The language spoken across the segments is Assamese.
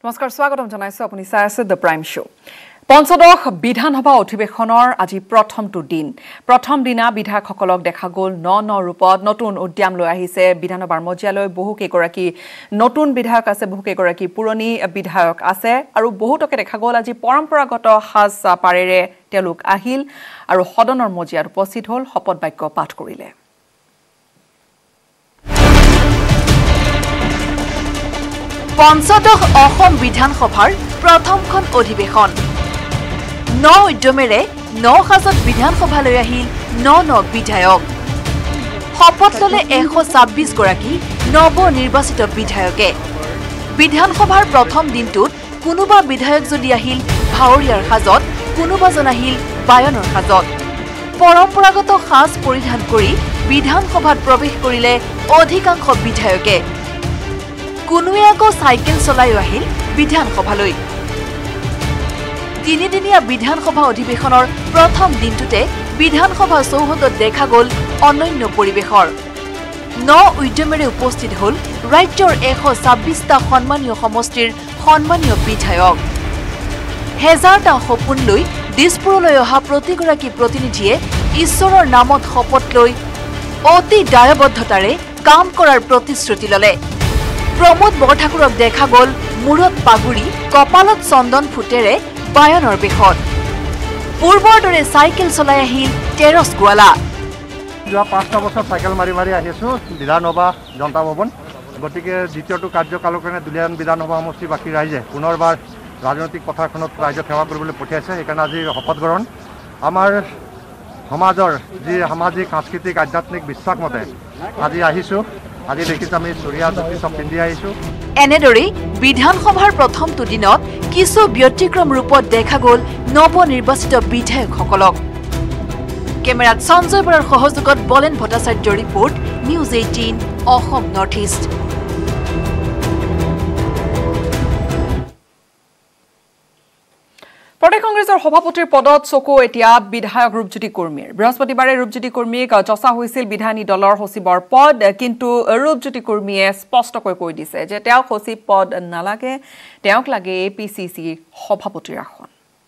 নমস্কাৰ স্বাগতম জনাইছো আপুনি চাই আছে দ্য প্ৰাইম শো পঞ্চদশ বিধানসভা অধিৱেশনৰ আজি প্ৰথম দিনা বিধায়কসকলক দেখা গ'ল ন ৰূপত নতুন উদ্যাম লৈ আহিছে বিধানসভাৰ মজিয়ালৈ বহু কেইগৰাকী নতুন বিধায়ক আছে বহু কেইগৰাকী পুৰণি বিধায়ক আছে আৰু বহুতকে দেখা গ'ল আজি পৰম্পৰাগত সাজ পাৰেৰে তেওঁলোক আহিল আৰু সদনৰ মজিয়াত উপস্থিত হ'ল শপত বাক্য পাঠ কৰিলে পঞ্চদশ অসম বিধানসভাৰ প্ৰথমখন অধিৱেশন ন উদ্যমেৰে ন সাজত বিধানসভালৈ আহিল ন বিধায়ক শপত ল'লে 126 গৰাকী নৱ নিৰ্বাচিত বিধায়কে বিধানসভাৰ প্ৰথম দিনটোত কোনোবা বিধায়ক যদি আহিল ভাৱৰীয়াৰ সাজত কোনোবাজন আহিল বায়নৰ সাজত পৰম্পৰাগত সাজ পৰিধান কৰি বিধানসভাত প্ৰৱেশ কৰিলে অধিকাংশ বিধায়কে কোনোৱে আকৌ চাইকেল চলাই আহিল বিধানসভালৈ তিনিদিনীয়া বিধানসভা অধিৱেশনৰ প্ৰথম দিনটোতে বিধানসভা চৌহদত দেখা গ'ল অনন্য পৰিৱেশৰ ন উদ্যমেৰে উপস্থিত হ'ল ৰাজ্যৰ 126টা সন্মানীয় সমষ্টিৰ সন্মানীয় বিধায়ক হেজাৰটা সপোন লৈ দিছপুৰলৈ অহা প্ৰতিগৰাকী প্ৰতিনিধিয়ে ঈশ্বৰৰ নামত শপত লৈ অতি দায়বদ্ধতাৰে কাম কৰাৰ প্ৰতিশ্ৰুতি ল'লে প্ৰমোদ বৰঠাকুৰক দেখা গ'ল মূৰত পাগুৰি কপালত চন্দন ফুটেৰে বায়নৰ বেশত পূৰ্বৰ দৰে চাইকেল চলাই আহিল তেৰছ গোৱালা যোৱা 5টা বছৰ চাইকেল মাৰি আহিছো বিধানসভা জনতা ভৱন গতিকে দ্বিতীয়টো কাৰ্যকালৰ কাৰণে দুলীয়ান বিধানসভা সমষ্টি বাকী ৰাইজে পুনৰবাৰ ৰাজনৈতিক পথাৰখনত ৰাইজক সেৱা কৰিবলৈ পঠিয়াইছে সেইকাৰণে আজি শপত গ্ৰহণ আমাৰ সমাজৰ যি সামাজিক সাংস্কৃতিক আধ্যাত্মিক বিশ্বাস মতে আজি আহিছো আজি দেখিছো আমি চুৰিয়া ধুতি সব পিন্ধি আহিছো এনেদৰে বিধানসভাৰ প্ৰথমটো দিনত কিছু ব্যতিক্ৰম ৰূপত দেখা গ'ল নৱ নিৰ্বাচিত বিধায়কসকলক কেমেৰাত সঞ্জয় বৰাৰ সহযোগত বলেন ভট্টাচাৰ্যৰ report news 18 Assam north east প্ৰদেশ কংগ্ৰেছৰ সভাপতিৰ পদত চকু এতিয়া বিধায়ক ৰূপজ্যোতি কুৰ্মীৰ বৃহস্পতিবাৰে ৰূপজ্যোতি কুৰ্মীক যচা হৈছিল বিধায়িনী দলৰ সচিবৰ পদ কিন্তু ৰূপজ্যোতি কুৰ্মীয়ে স্পষ্টকৈ কৈ দিছে যে তেওঁক সচিব পদ নালাগে তেওঁক লাগে এপিচিচি সভাপতিৰ আসন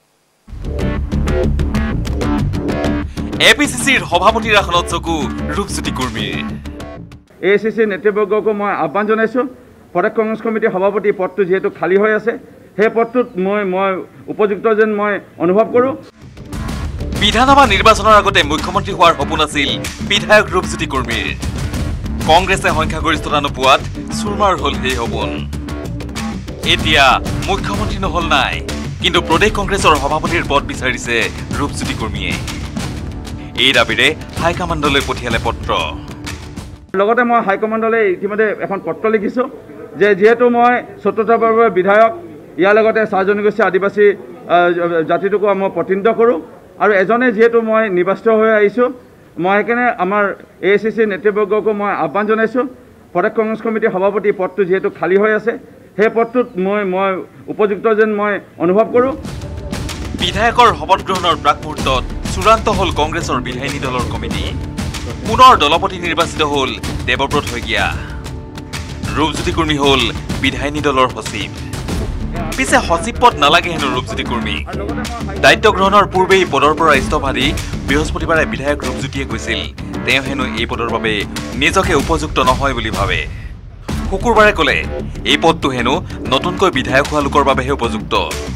এপিচিচিৰ সভাপতিৰ আসনত চকু ৰূপজ্যোতি কুৰ্মীৰ এচিচি নেতৃবৰ্গক মই আহ্বান জনাইছো প্ৰদেশ কংগ্ৰেছ কমিটিৰ সভাপতি পদটো যেহেতু খালী হৈ আছে সেই পদটোত মই উপযুক্ত যেন মই অনুভৱ কৰোঁ বিধানসভা নিৰ্বাচনৰ আগতে মুখ্যমন্ত্ৰী হোৱাৰ সপোন আছিল বিধায়ক ৰূপজ্যোতি কুৰ্মীৰ কংগ্ৰেছে সংখ্যাগৰিষ্ঠতা নোপোৱাত চুৰমাৰ হ'ল সেই সপোন এতিয়া মুখ্যমন্ত্ৰী নহল নাই কিন্তু প্ৰদেশ কংগ্ৰেছৰ সভাপতিৰ পদ বিচাৰিছে ৰূপজ্যোতি কুৰ্মীয়ে এই দাবীৰে হাইকমাণ্ডলৈ পঠিয়ালে পত্ৰ লগতে মই হাইকমাণ্ডলৈ ইতিমধ্যে এখন পত্ৰ লিখিছোঁ যে যিহেতু মই ৭৪ বৰ্ষৰ বিধায়ক ইয়াৰ লগতে চাহ জনগোষ্ঠী আদিবাসী জাতিটোকো মই প্ৰতিনিধিত্ব কৰোঁ আৰু এজনে যিহেতু মই নিৰ্বাচিত হৈ আহিছোঁ মই সেইকাৰণে আমাৰ এচিচি নেতৃবৰ্গকো মই আহ্বান জনাইছোঁ প্ৰদেশ কংগ্ৰেছ কমিটিৰ সভাপতি পদটো যিহেতু খালী হৈ আছে সেই পদটোত মই উপযুক্ত যেন মই অনুভৱ কৰোঁ বিধায়কৰ শপত গ্ৰহণৰ প্ৰাক মুহূৰ্তত চূড়ান্ত হ'ল কংগ্ৰেছৰ বিধায়িনী দলৰ কমিটি পুনৰ দলপতি নিৰ্বাচিত হ'ল দেৱব্ৰত শইকীয়া ৰূপজ্যোতি কুৰ্মী হ'ল বিধায়িনী দলৰ সচিব পিছে সচিব পদ নালাগে হেনো ৰূপজ্যোতি কুৰ্মী দায়িত্ব গ্ৰহণৰ পূৰ্বেই পদৰ পৰা ইস্তফা দি বৃহস্পতিবাৰে বিধায়ক ৰূপজ্যোতিয়ে কৈছিল তেওঁ হেনো এই পদৰ বাবে নিজকে উপযুক্ত নহয় বুলি ভাবে শুকুৰবাৰে ক'লে এই পদটো হেনো নতুনকৈ বিধায়ক হোৱা লোকৰ বাবেহে উপযুক্ত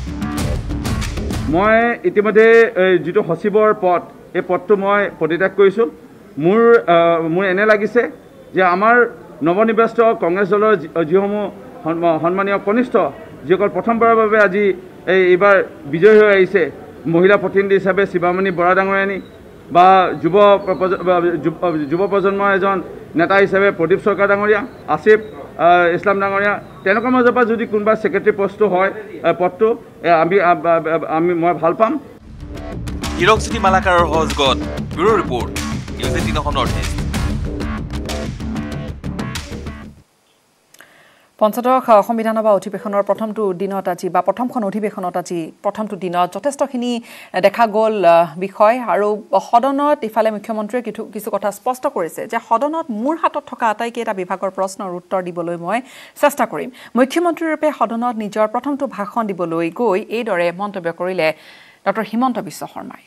মই ইতিমধ্যে যিটো সচিবৰ পদ এই পদটো মই পদত্যাগ কৰিছোঁ মোৰ এনে লাগিছে যে আমাৰ নৱনিৰ্বাচিত কংগ্ৰেছ দলৰ যিসমূহ সন্মানীয় কনিষ্ঠ যিসকল প্ৰথমবাৰৰ বাবে আজি এইবাৰ বিজয়ী হৈ আহিছে মহিলা প্ৰতিনিধি হিচাপে শিৱামণি বৰা ডাঙৰীয়ানী বা যুৱ প্ৰজন্মৰ এজন নেতা হিচাপে প্ৰদীপ চৰকাৰ ডাঙৰীয়া আসিফ ইছলাম ডাঙৰীয়া তেওঁলোকৰ মাজৰ পৰা যদি কোনোবা ছেক্ৰেটাৰী পষ্টটো হয় পদটো মই ভাল পাম হিৰকজ্যোতি মালাকাৰৰ সহযোগত bureau report news 18 Assam north east পঞ্চদশ সংবিধান সভা অধিৱেশনৰ প্ৰথমটো দিনত আজি বা প্ৰথমখন অধিৱেশনত আজি প্ৰথমটো দিনত যথেষ্টখিনি দেখা গ'ল বিষয় আৰু সদনত ইফালে মুখ্যমন্ত্ৰীয়ে কিছু কথা স্পষ্ট কৰিছে যে সদনত মোৰ হাতত থকা আটাইকেইটা বিভাগৰ প্ৰশ্নৰ উত্তৰ দিবলৈ মই চেষ্টা কৰিম মুখ্যমন্ত্ৰীৰূপে সদনত নিজৰ প্ৰথমটো ভাষণ দিবলৈ গৈ এইদৰে মন্তব্য কৰিলে ডক্টৰ হিমন্ত বিশ্ব শৰ্মাই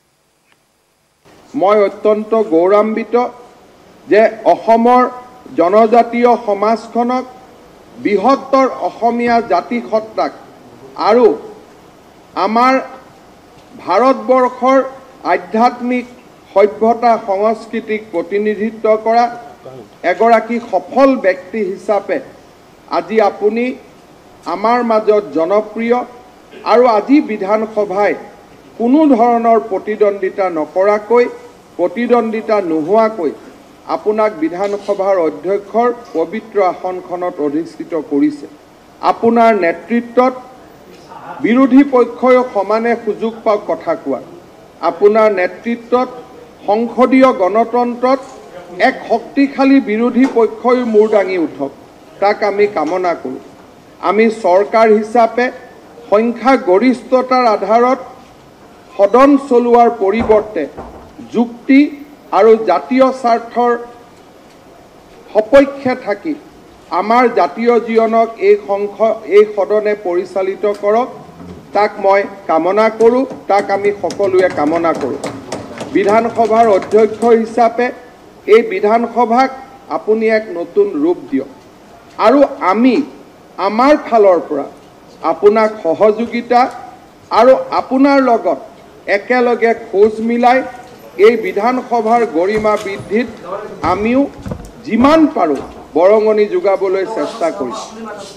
মই অত্যন্ত গৌৰৱান্বিত যে অসমৰ জনজাতীয় সমাজখনক বৃহত্তৰ অসমীয়া জাতি সত্তাক আৰু আমাৰ ভাৰতবৰ্ষৰ আধ্যাত্মিক সভ্যতা সংস্কৃতিক প্ৰতিনিধিত্ব কৰা এগৰাকী সফল ব্যক্তি হিচাপে আজি আপুনি আমাৰ মাজত জনপ্ৰিয় আৰু আজি বিধানসভাই কোনো ধৰণৰ প্ৰতিদ্বন্দ্বিতা নকৰাকৈ প্ৰতিদ্বন্দ্বিতা নোহোৱাকৈ আপোনাক বিধানসভাৰ অধ্যক্ষৰ পবিত্ৰ আসনখনত অধিষ্ঠিত কৰিছে আপোনাৰ নেতৃত্বত বিৰোধী পক্ষই সমানে সুযোগ পাওক কথা কোৱা আপোনাৰ নেতৃত্বত সংসদীয় গণতন্ত্ৰত এক শক্তিশালী বিৰোধী পক্ষই মূৰ দাঙি উঠক তাক আমি কামনা কৰোঁ আমি চৰকাৰ হিচাপে সংখ্যা গৰিষ্ঠতাৰ আধাৰত সদন চলোৱাৰ পৰিৱৰ্তে যুক্তি আৰু জাতীয় স্বাৰ্থৰ সপক্ষে থাকি আমাৰ জাতীয় জীৱনক এই সদনে পৰিচালিত কৰক তাক মই কামনা কৰোঁ তাক আমি সকলোৱে কামনা কৰোঁ বিধানসভাৰ অধ্যক্ষ হিচাপে এই বিধানসভাক আপুনি এক নতুন ৰূপ দিয়ক আৰু আমি আমাৰ ফালৰ পৰা আপোনাক সহযোগিতা আৰু আপোনাৰ লগত একেলগে খোজ মিলাই এই বিধানসভাৰ গৰিমা বৃদ্ধিত আমিও যিমান পাৰোঁ বৰঙণি যোগাবলৈ চেষ্টা কৰিছোঁ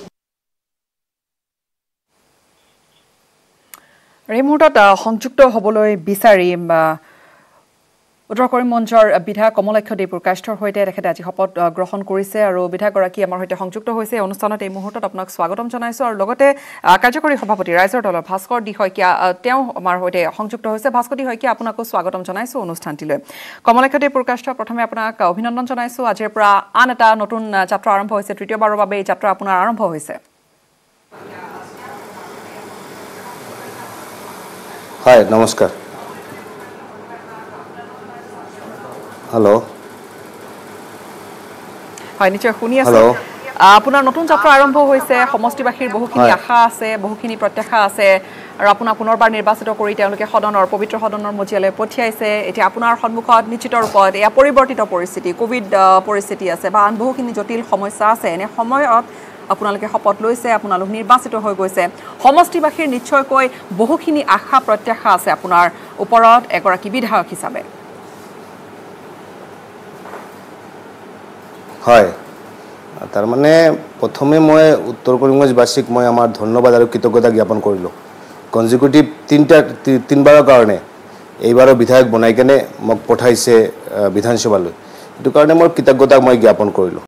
এই মুহূৰ্তত সংযুক্ত হ'বলৈ বিচাৰি উত্তৰ কৰিমগঞ্জৰ বিধায়ক কমলাক্ষ দেৱপ্ৰকাশৰ সৈতে তেখেতে আজি শপত গ্ৰহণ কৰিছে আৰু বিধায়কগৰাকী আমাৰ সৈতে সংযুক্ত হৈছে অনুষ্ঠানত এই মুহূৰ্তত আপোনাক স্বাগতম জনাইছোঁ আৰু লগতে কাৰ্যকৰী সভাপতি ৰাইজৰ দলৰ ভাস্কৰ ডি শইকীয়া তেওঁ আমাৰ সৈতে সংযুক্ত হৈছে ভাস্কৰ ডি শইকীয়া আপোনাকো স্বাগতম জনাইছোঁ অনুষ্ঠানটিলৈ কমলাক্ষ দেৱপ্ৰকাশ প্ৰথমে আপোনাক অভিনন্দন জনাইছোঁ আজিৰ পৰা আন এটা নতুন যাত্ৰা আৰম্ভ হৈছে তৃতীয়বাৰৰ বাবে এই যাত্ৰা আপোনাৰ আৰম্ভ হৈছে হয় নমস্কাৰ হেল্ল' হয় নিশ্চয় শুনি আছোঁ আপোনাৰ নতুন যাত্ৰা আৰম্ভ হৈছে সমষ্টিবাসীৰ বহুখিনি আশা আছে বহুখিনি প্ৰত্যাশা আছে আৰু আপোনাক পুনৰবাৰ নিৰ্বাচিত কৰি তেওঁলোকে সদনৰ পবিত্ৰ সদনৰ মজিয়ালৈ পঠিয়াইছে এতিয়া আপোনাৰ সন্মুখত নিশ্চিত ৰূপত এয়া পৰিৱৰ্তিত পৰিস্থিতি কোভিড পৰিস্থিতি আছে বা আন বহুখিনি জটিল সমস্যা আছে এনে সময়ত আপোনালোকে শপত লৈছে আপোনালোক নিৰ্বাচিত হৈ গৈছে সমষ্টিবাসীৰ নিশ্চয়কৈ বহুখিনি আশা প্ৰত্যাশা আছে আপোনাৰ ওপৰত এগৰাকী বিধায়ক হিচাপে হয় তাৰমানে প্ৰথমে মই উত্তৰ কৰিমগঞ্জবাসীক মই আমাৰ ধন্যবাদ আৰু কৃতজ্ঞতা জ্ঞাপন কৰিলোঁ কনজিকিউটিভ তিনিবাৰৰ কাৰণে এইবাৰৰ বিধায়ক বনাই কেনে মোক পঠাইছে বিধানসভালৈ এইটো কাৰণে মোৰ কৃতজ্ঞতা মই জ্ঞাপন কৰিলোঁ